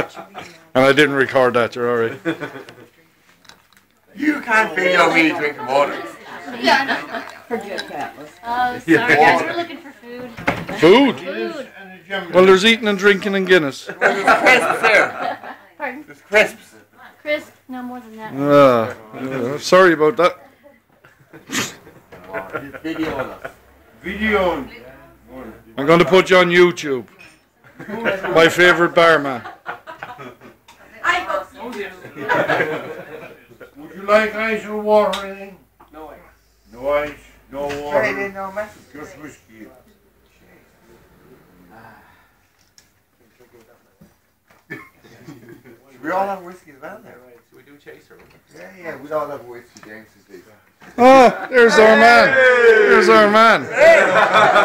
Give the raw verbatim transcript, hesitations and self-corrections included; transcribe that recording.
And I didn't record that, you're alright. You can't video me drinking water. Yeah, I know. Forget that. Oh, sorry guys, we're looking for food. Food? Food. Well, there's eating and drinking and Guinness. Well, there's crisps there. Pardon? There's crisps. Chris, no more than that. Uh, uh, sorry about that. He's videoing us. Video. I'm going to put you on YouTube. My favourite barman. Would you like ice or water or anything? No ice. No ice, no Right water, in, no mess. just whiskey. We all have whiskey as well now. So we do chaser. Yeah, yeah, we all have whiskey, James. Oh, there's our man. There's our man.